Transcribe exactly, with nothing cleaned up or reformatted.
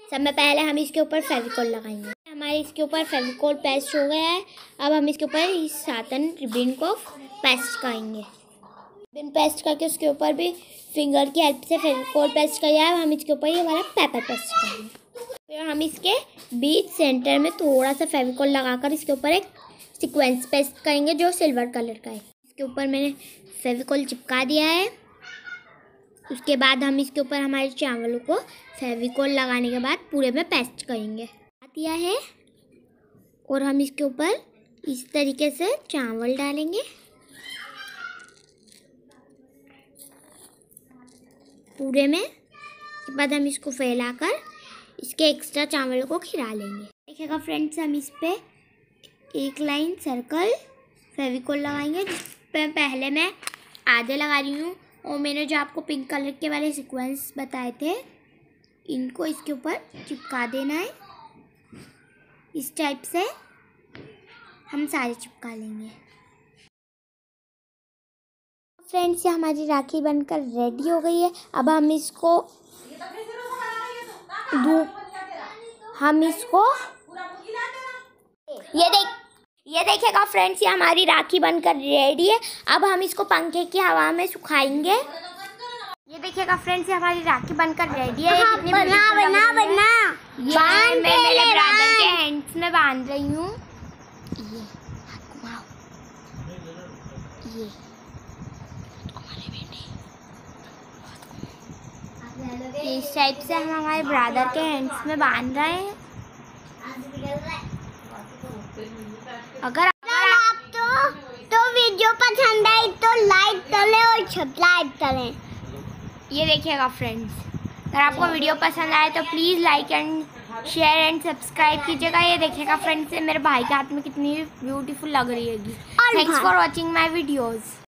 सबसे पहले हम इसके ऊपर फेविकोल लगाएंगे। हमारे इसके ऊपर फेविकोल पेस्ट हो गया है। अब हम इसके ऊपर इस सातन रिबिन को पेस्ट करेंगे। रिबिन पेस्ट करके उसके ऊपर भी फिंगर की हेल्प से फेविकोल पेस्ट किया है। हम इसके ऊपर ये वाला पेपर पेस्ट करेंगे। फिर हम इसके बीच सेंटर में थोड़ा सा फेविकोल लगाकर इसके ऊपर एक सीक्वेंस पेस्ट करेंगे जो सिल्वर कलर का है। इसके ऊपर मैंने फेविकोल चिपका दिया है। उसके बाद हम इसके ऊपर हमारे चावलों को फेविकोल लगाने के बाद पूरे में पेस्ट करेंगे। दिया है और हम इसके ऊपर इस तरीके से चावल डालेंगे। पूरे में इसके बाद हम इसको फैलाकर इसके एक्स्ट्रा चावल को खिला लेंगे। देखिएगा फ्रेंड्स, हम इस पे एक लाइन सर्कल फेविकोल लगाएंगे, जिस पे पहले मैं आधे लगा रही हूँ और मैंने जो आपको पिंक कलर के वाले सीक्वेंस बताए थे इनको इसके ऊपर चिपका देना है। इस टाइप से हम सारे चिपका लेंगे। फ्रेंड्स, ये हमारी राखी बनकर रेडी हो गई है। अब हम इसको धूप हम इसको ये देख ये देखिएगा फ्रेंड्स, ये हमारी राखी बनकर रेडी है। अब हम इसको पंखे की हवा में सुखाएंगे। ये देखिएगा फ्रेंड्स, ये हमारी राखी बनकर रेडी है। हाँ, कितनी बना बना बना ये मैं मेरे ब्रदर के हैंड्स में बांध रही हूँ। ये हाथ घुमाओ, ये इस टाइप से हम हमारे ब्रदर के हैंड्स में बांध रहे हैं। अगर अगर आप तो तो वीडियो पसंद आई तो लाइक करें और सब्सक्राइब करें। ये देखिएगा फ्रेंड्स, अगर आपको वीडियो पसंद आए तो please like and share and subscribe कीजिएगा। ये देखिएगा फ्रेंड्स, मेरे भाई के हाथ में कितनी ब्यूटीफुल लग रही है। Thanks for watching my videos.